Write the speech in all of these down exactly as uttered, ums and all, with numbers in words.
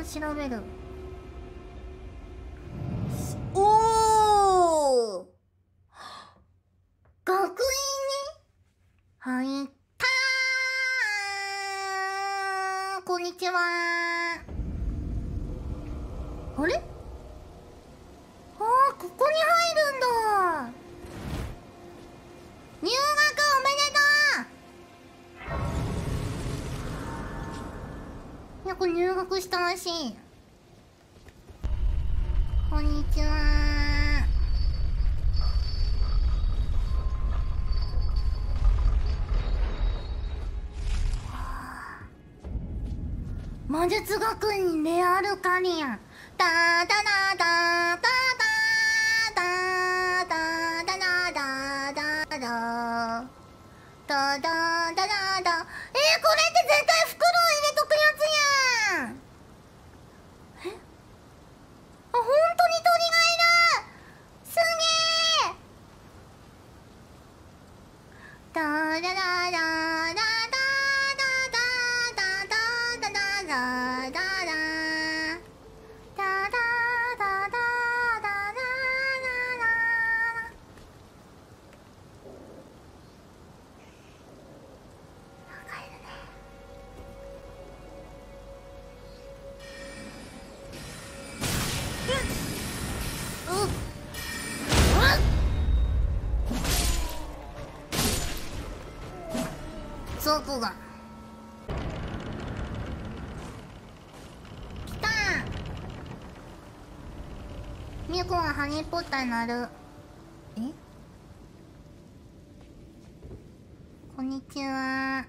を調べる。おお、学院に入ったー。こんにちはー。あれ、あー、ここに入るんだ。入学おめでとう。よく入学したらしい。こんにちは。魔術学院レアルカリアン。タータラタータータータータラターターターターターターター。えー、これって絶対袋入れとくやつやん。え、あ、本当に鳥がいる。すげえ。タラララララそこが来た。みゆこはハニーポッターになる。え、こんにちは。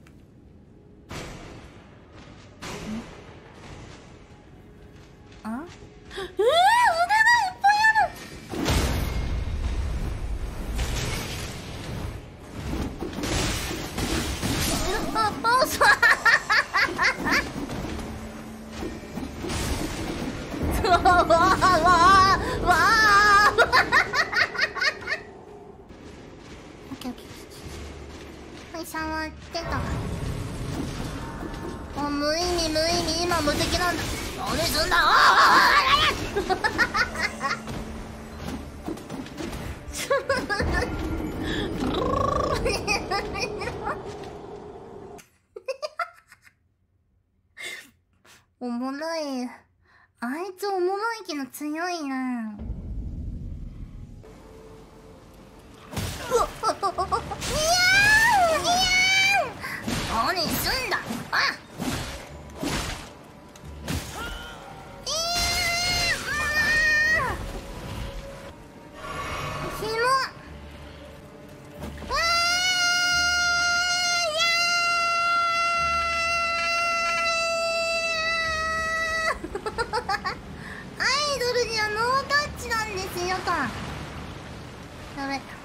あ、えー、腕がいっぱいある。あ、あ、そう。わあわあわあ。オッケーオッケー。はい、触ってた。あ、無意味無意味、今無敵なんだ。何すんだ。ああ、おもろい。あいつおもろいけど強いな。うわっ、いやーん、いやーん、何すんだ。あっ、アイドルにはノータッチなんですよと。やべ。